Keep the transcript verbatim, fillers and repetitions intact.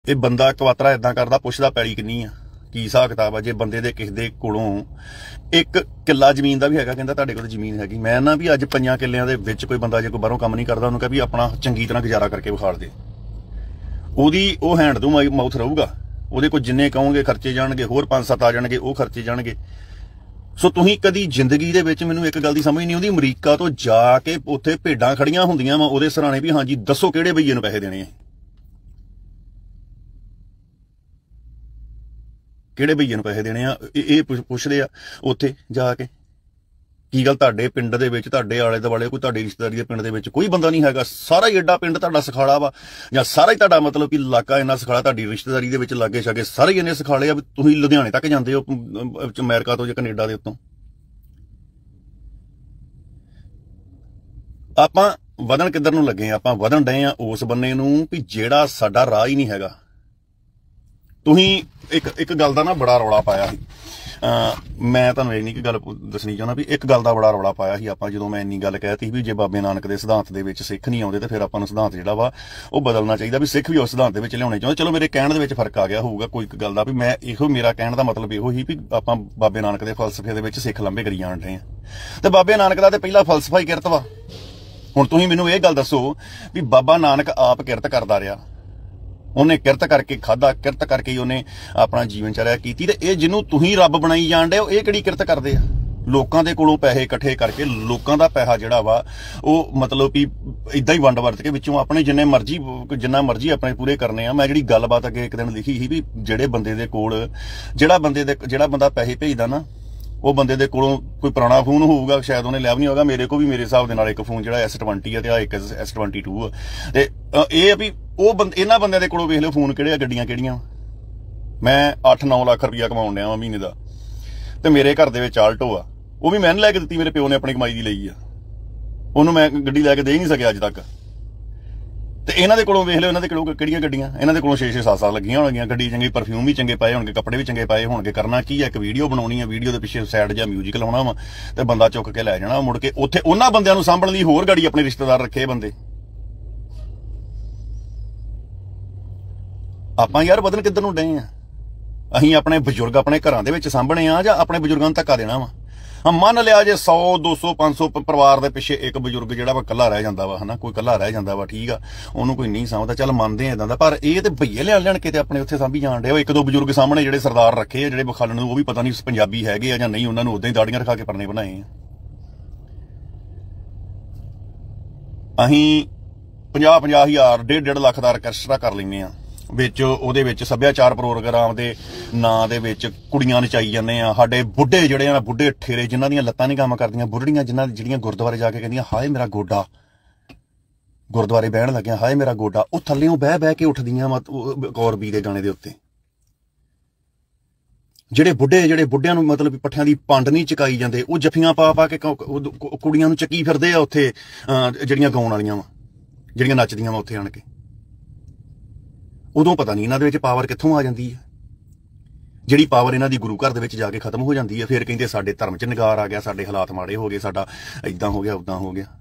ਇਹ ਬੰਦਾ ਕਵਾਤਰਾ ਇਦਾਂ ਕਰਦਾ, ਪੁੱਛਦਾ ਪੈਲੀ ਕਿੰਨੀ ਆ, ਕੀ ਹਿਸਾਬ ਕਿਤਾਬ ਆ। ਜੇ ਬੰਦੇ ਦੇ ਕਿਸੇ ਦੇ ਕੋਲੋਂ ਇੱਕ ਕਿੱਲਾ ਜ਼ਮੀਨ ਦਾ ਵੀ ਹੈਗਾ, ਕਹਿੰਦਾ ਤੁਹਾਡੇ ਕੋਲ ਜ਼ਮੀਨ ਹੈਗੀ, ਮੈਂ ਨਾ ਵੀ ਅੱਜ ਪੰਜਾਂ ਕਿੱਲਿਆਂ ਦੇ ਵਿੱਚ ਕੋਈ ਬੰਦਾ ਜੇ ਕੋਈ ਬਾਹਰੋਂ ਕੰਮ ਨਹੀਂ ਕਰਦਾ, ਉਹਨੂੰ ਕਹੇ ਵੀ ਆਪਣਾ ਚੰਗੀ ਤਰ੍ਹਾਂ ਗੁਜ਼ਾਰਾ ਕਰਕੇ ਵਿਖਾੜ ਦੇ, ਉਹਦੀ ਉਹ ਹੈਂਡ ਤੋਂ ਮਾਊਥ ਰਹੂਗਾ। ਉਹਦੇ ਕੋਲ ਜਿੰਨੇ ਕਹੋਗੇ ਖਰਚੇ ਜਾਣਗੇ, ਹੋਰ ਪੰਜ ਸੱਤ ਆ ਜਾਣਗੇ, ਉਹ ਖਰਚੇ ਜਾਣਗੇ। ਸੋ ਤੁਸੀਂ ਕਦੀ ਜ਼ਿੰਦਗੀ ਦੇ ਵਿੱਚ, ਮੈਨੂੰ ਇੱਕ ਗੱਲ ਦੀ ਸਮਝ ਨਹੀਂ ਆਉਂਦੀ, ਅਮਰੀਕਾ ਤੋਂ ਜਾ ਕੇ ਉੱਥੇ ਭੇਡਾਂ ਖੜੀਆਂ ਹੁੰਦੀਆਂ ਵਾ ਉਹਦੇ ਸਰਾਣੇ ਵੀ ਹਾਂਜੀ ਦੱਸੋ ਕਿਹੜੇ ਭਈਏ ਨੂੰ ਪੈਸੇ ਦੇਣੇ ਆ, ਕਿਹੜੇ ਭਈਏ ਨੂੰ ਪੈਸੇ ਦੇਣੇ ਆ, ਇਹ ਪੁੱਛਦੇ ਆ ਉੱਥੇ ਜਾ ਕੇ। ਕੀ ਗੱਲ ਤੁਹਾਡੇ ਪਿੰਡ ਦੇ ਵਿੱਚ, ਤੁਹਾਡੇ ਆਲੇ ਦੁਆਲੇ ਕੋਈ ਤੁਹਾਡੀ ਰਿਸ਼ਤੇਦਾਰੀ ਦੇ ਪਿੰਡ ਦੇ ਵਿੱਚ ਕੋਈ ਬੰਦਾ ਨਹੀਂ ਹੈਗਾ? ਸਾਰਾ ਹੀ ਏਡਾ ਪਿੰਡ ਤੁਹਾਡਾ ਸਖਾਲਾ ਵਾ, ਜਾਂ ਸਾਰਾ ਹੀ ਤੁਹਾਡਾ ਮਤਲਬ ਕਿ ਇਲਾਕਾ ਇੰਨਾ ਸਖਾਲਾ, ਤੁਹਾਡੀ ਰਿਸ਼ਤੇਦਾਰੀ ਦੇ ਵਿੱਚ ਲਾਗੇ ਛਾਗੇ ਸਾਰੇ ਹੀ ਇੰਨੇ ਸਖਾਲੇ ਆ ਵੀ ਤੁਸੀਂ ਲੁਧਿਆਣੇ ਤੱਕ ਜਾਂਦੇ ਹੋ ਅਮਰੀਕਾ ਤੋਂ ਜਾਂ ਕੈਨੇਡਾ ਦੇ ਉੱਤੋਂ। ਆਪਾਂ ਵਧਣ ਕਿੱਧਰ ਨੂੰ ਲੱਗੇ ਆ? ਆਪਾਂ ਵਧਣ ਡਏ ਆ ਉਸ ਬੰਨੇ ਨੂੰ ਵੀ ਜਿਹੜਾ ਸਾਡਾ ਰਾਹ ਹੀ ਨਹੀਂ ਹੈਗਾ। ਤੁਸੀਂ ਇੱਕ ਇੱਕ ਗੱਲ ਦਾ ਨਾ ਬੜਾ ਰੌਲਾ ਪਾਇਆ ਸੀ, ਮੈਂ ਤੁਹਾਨੂੰ ਇਹ ਨਹੀਂ ਕਿ ਗੱਲ ਦੱਸਣੀ ਚਾਹੁੰਦਾ ਵੀ ਇੱਕ ਗੱਲ ਦਾ ਬੜਾ ਰੌਲਾ ਪਾਇਆ ਸੀ ਆਪਾਂ, ਜਦੋਂ ਮੈਂ ਇੰਨੀ ਗੱਲ ਕਹਿਤੀ ਵੀ ਜੇ ਬਾਬੇ ਨਾਨਕ ਦੇ ਸਿਧਾਂਤ ਦੇ ਵਿੱਚ ਸਿੱਖ ਨਹੀਂ ਆਉਂਦੇ ਤੇ ਫਿਰ ਆਪਾਂ ਨੂੰ ਸਿਧਾਂਤ ਜਿਹੜਾ ਵਾ ਉਹ ਬਦਲਣਾ ਚਾਹੀਦਾ, ਵੀ ਸਿੱਖ ਵੀ ਉਸ ਸਿਧਾਂਤ ਦੇ ਵਿੱਚ ਲਿਆਉਣੇ ਚਾਹੁੰਦੇ। ਚਲੋ ਮੇਰੇ ਕਹਿਣ ਦੇ ਵਿੱਚ ਫਰਕ ਆ ਗਿਆ ਹੋਊਗਾ ਕੋਈ ਇੱਕ ਗੱਲ ਦਾ, ਵੀ ਮੈਂ ਇਹੋ ਮੇਰਾ ਕਹਿਣ ਦਾ ਮਤਲਬ ਇਹੋ ਹੀ ਵੀ ਆਪਾਂ ਬਾਬੇ ਨਾਨਕ ਦੇ ਫਲਸਫੇ ਦੇ ਵਿੱਚ ਸਿੱਖ ਲੰਬੇ ਕਰੀ ਜਾਣ ਰਹੇ ਆ। ਤੇ ਬਾਬੇ ਨਾਨਕ ਦਾ ਤੇ ਪਹਿਲਾ ਫਲਸਫਾ ਹੀ ਕਿਰਤ ਵਾ। ਹੁਣ ਤੁਸੀਂ ਮੈਨੂੰ ਇਹ ਗੱਲ ਦੱਸੋ ਵੀ ਬਾਬਾ ਨਾਨਕ ਆਪ ਕਿਰਤ ਕਰਦਾ ਰਿਹਾ, ਉਹਨੇ ਕਿਰਤ ਕਰਕੇ ਖਾਦਾ, ਕਿਰਤ ਕਰਕੇ ਹੀ ਉਹਨੇ ਆਪਣਾ ਜੀਵਨ ਚਰਿਆ ਕੀਤੀ, ਤੇ ਇਹ ਜਿਹਨੂੰ ਤੁਸੀਂ ਰੱਬ ਬਣਾਈ ਜਾਣ ਡਏ ਹੋ ਇਹ ਕਿਹੜੀ ਕਿਰਤ ਕਰਦੇ ਆ? ਲੋਕਾਂ ਦੇ ਕੋਲੋਂ ਪੈਸੇ ਇਕੱਠੇ ਕਰਕੇ, ਲੋਕਾਂ ਦਾ ਪੈਸਾ ਜਿਹੜਾ ਵਾ ਉਹ ਮਤਲਬ ਕਿ ਇਦਾਂ ਹੀ ਵੰਡ ਵਰਤ ਕੇ ਵਿੱਚੋਂ ਆਪਣੇ ਜਿੰਨੇ ਮਰਜ਼ੀ ਜਿੰਨਾ ਮਰਜ਼ੀ ਆਪਣੇ ਪੂਰੇ ਕਰਨੇ ਆ। ਮੈਂ ਜਿਹੜੀ ਗੱਲਬਾਤ ਅੱਗੇ ਇੱਕ ਦਿਨ ਲਿਖੀ ਸੀ ਵੀ ਜਿਹੜੇ ਬੰਦੇ ਦੇ ਕੋਲ ਜਿਹੜਾ ਬੰਦੇ ਦੇ ਜਿਹੜਾ ਬੰਦਾ ਪੈਸੇ ਭੇਜਦਾ ਨਾ, ਉਹ ਬੰਦੇ ਦੇ ਕੋਲੋਂ ਕੋਈ ਪੁਰਾਣਾ ਫੋਨ ਹੋਊਗਾ, ਸ਼ਾਇਦ ਉਹਨੇ ਲਿਆ ਵੀ ਨਹੀਂ ਹੋਗਾ। ਮੇਰੇ ਕੋਲ ਵੀ ਮੇਰੇ ਹਿਸਾਬ ਦੇ ਨਾਲ ਇੱਕ ਫੋਨ ਜਿਹੜਾ ਐਸ ਟਵੰਟੀ ਆ ਤੇ ਆ ਇੱਕ ਐਸ ਟਵੰਟੀ ਟੂ ਆ, ਤੇ ਇਹ ਆ ਵੀ ਉਹ ਬੰਦੇ ਇਹਨਾਂ ਬੰਦਿਆਂ ਦੇ ਕੋਲੋਂ ਵੇਖ ਲਿਓ ਫੋਨ ਕਿਹੜੇ ਆ, ਗੱਡੀਆਂ ਕਿਹੜੀਆਂ। ਮੈਂ ਅੱਠ ਨੌ ਲੱਖ ਰੁਪਈਆ ਕਮਾਉਣ ਡਿਆ ਵਾਂ ਮਹੀਨੇ ਦਾ, ਤੇ ਮੇਰੇ ਘਰ ਦੇ ਵਿੱਚ ਆਲਟੋ ਆ, ਉਹ ਵੀ ਮੈਂ ਲੈ ਕੇ ਦਿੱਤੀ, ਮੇਰੇ ਪਿਓ ਨੇ ਆਪਣੀ ਕਮਾਈ ਦੀ ਲਈ ਆ, ਉਹਨੂੰ ਮੈਂ ਗੱਡੀ ਲੈ ਕੇ ਦੇ ਹੀ ਨਹੀਂ ਸਕਿਆ ਅੱਜ ਤੱਕ। ਤੇ ਇਹਨਾਂ ਦੇ ਕੋਲੋਂ ਵੇਖ ਲਿਓ ਇਹਨਾਂ ਦੇ ਕੋਲੋਂ ਕਿਹੜੀਆਂ ਗੱਡੀਆਂ, ਇਹਨਾਂ ਦੇ ਕੋਲੋਂ ਛੇ ਛੇ ਸੱਤ ਸੱਤ ਲੱਗੀਆਂ ਹੋਣਗੀਆਂ, ਗੱਡੀ ਚੰਗੀ, ਪਰਫਿਊਮ ਵੀ ਚੰਗੇ ਪਾਏ ਹੋਣਗੇ, ਕੱਪੜੇ ਵੀ ਚੰਗੇ ਪਾਏ ਹੋਣਗੇ। ਕਰਨਾ ਕੀ ਹੈ? ਇੱਕ ਵੀਡੀਓ ਬਣਾਉਣੀ ਹੈ, ਵੀਡੀਓ ਦੇ ਪਿੱਛੇ ਸਾਈਡ ਜਾਂ ਮਿਊਜ਼ਿਕ ਲਾਉਣਾ ਵਾ ਤੇ ਬੰਦਾ ਚੁੱਕ ਕੇ ਲੈ ਜਾਣਾ, ਮੁੜ ਕੇ ਉੱਥੇ ਉਹਨਾਂ ਬੰਦਿਆਂ ਨੂੰ ਸਾਂਭਣ ਲਈ ਹੋਰ ਗਾੜੀ ਆਪਣੇ ਰਿਸ਼ਤੇਦਾਰ ਰੱਖੇ ਬੰਦੇ। ਆਪਾਂ ਯਾਰ ਬਦਨ ਕਿੱਧਰ ਨੂੰ ਡਏ ਆ? ਅਸੀਂ ਆਪਣੇ ਬਜ਼ੁਰਗ ਆਪਣੇ ਘਰਾਂ ਦੇ ਵਿੱਚ ਸਾਂਭਣੇ ਆ ਜਾਂ ਆਪਣੇ ਬਜ਼ੁਰਗਾਂ ਨੂੰ ਧੱਕਾ ਦੇਣਾ ਵਾ? ਹਾਂ ਮੰਨ ਲਿਆ ਜੇ ਸੌ ਦੋ ਸੌ ਪੰਜ ਸੌ ਪਰਿਵਾਰ ਦੇ ਪਿੱਛੇ ਇੱਕ ਬਜ਼ੁਰਗ ਜਿਹੜਾ ਵਾ ਇਕੱਲਾ ਰਹਿ ਜਾਂਦਾ ਵਾ, ਹਨਾ, ਕੋਈ ਇਕੱਲਾ ਰਹਿ ਜਾਂਦਾ ਵਾ, ਠੀਕ ਆ, ਉਹਨੂੰ ਕੋਈ ਨਹੀਂ ਸਾਂਭਦਾ, ਚੱਲ ਮੰਨਦੇ ਆ ਇਦਾਂ ਦਾ। ਪਰ ਇਹ ਤੇ ਭਈਏ ਲਿਆਣ ਲੈਣ ਕੇ ਤੇ ਆਪਣੇ ਉੱਥੇ ਸਾਂਭੀ ਜਾਣ ਡੇ। ਉਹ ਇੱਕ ਦੋ ਬਜ਼ੁਰਗ ਸਾਹਮਣੇ ਜਿਹੜੇ ਸਰਦਾਰ ਰੱਖੇ ਆ, ਜਿਹੜੇ ਬਖਾਲਣ ਨੂੰ, ਉਹ ਵੀ ਪਤਾ ਨਹੀਂ ਪੰਜਾਬੀ ਹੈਗੇ ਆ ਜਾਂ ਨਹੀਂ, ਉਹਨਾਂ ਨੂੰ ਉਦਾਂ ਹੀ ਦਾੜੀਆਂ ਰਖਾ ਕੇ ਪਰਨੇ ਬਣਾਏ ਆ। ਅਸੀਂ ਪੰਜਾਹ ਪੰਜਾਹ ਹਜ਼ਾਰ ਡੇਢ ਡੇਢ ਲੱਖ ਦਾ ਆਰਕੈਸਟਰਾ ਕਰ ਲੈਂਦੇ ਆ ਵਿੱਚ, ਉਹਦੇ ਵਿੱਚ ਸੱਭਿਆਚਾਰ ਪ੍ਰੋਗਰਾਮ ਦੇ ਨਾਂ ਦੇ ਵਿੱਚ ਕੁੜੀਆਂ ਨਚਾਈ ਜਾਂਦੇ ਆ। ਸਾਡੇ ਬੁੱਢੇ ਜਿਹੜੇ ਆ, ਬੁੱਢੇ ਠੇਰੇ ਜਿਨ੍ਹਾਂ ਦੀਆਂ ਲੱਤਾਂ ਨਹੀਂ ਕੰਮ ਕਰਦੀਆਂ, ਬੁੱਢੜੀਆਂ ਜਿਨ੍ਹਾਂ ਜਿਹੜੀਆਂ ਗੁਰਦੁਆਰੇ ਜਾ ਕੇ ਕਹਿੰਦੀਆਂ ਹਾਏ ਮੇਰਾ ਗੋਡਾ, ਗੁਰਦੁਆਰੇ ਬਹਿਣ ਲੱਗਿਆ ਹਾਏ ਮੇਰਾ ਗੋਡਾ, ਉਹ ਥੱਲਿਓਂ ਬਹਿ ਬਹਿ ਕੇ ਉੱਠਦੀਆਂ ਕੌਰਬੀ ਦੇ ਗਾਣੇ ਦੇ ਉੱਤੇ। ਜਿਹੜੇ ਬੁੱਢੇ ਜਿਹੜੇ ਬੁੱਢਿਆਂ ਨੂੰ ਮਤਲਬ ਪੱਠਿਆਂ ਦੀ ਪੰਡ ਨਹੀਂ ਚਕਾਈ ਜਾਂਦੇ, ਉਹ ਜੱਫੀਆਂ ਪਾ ਪਾ ਕੇ ਕੁੜੀਆਂ ਨੂੰ ਚੱਕੀ ਫਿਰਦੇ ਆ ਉੱਥੇ, ਜਿਹੜੀਆਂ ਗਾਉਣ ਵਾਲੀਆਂ ਵਾ, ਜਿਹੜੀਆਂ ਨੱਚਦੀਆਂ ਵਾ ਉੱਥੇ ਆਣ ਕੇ। ਉਦੋਂ ਪਤਾ ਨਹੀਂ ਇਹਨਾਂ ਦੇ ਵਿੱਚ ਪਾਵਰ ਕਿੱਥੋਂ ਆ ਜਾਂਦੀ ਹੈ, ਜਿਹੜੀ ਪਾਵਰ ਇਹਨਾਂ ਦੀ ਗੁਰੂ ਘਰ ਦੇ ਵਿੱਚ ਜਾ ਕੇ ਖਤਮ ਹੋ ਜਾਂਦੀ ਹੈ। ਫਿਰ ਕਹਿੰਦੇ ਸਾਡੇ ਧਰਮ 'ਚ ਨਿਗਾਰ ਆ ਗਿਆ, ਸਾਡੇ ਹਾਲਾਤ ਮਾੜੇ ਹੋ ਗਏ, ਸਾਡਾ ਏਦਾਂ ਹੋ ਗਿਆ, ਉਦਾਂ ਹੋ ਗਿਆ।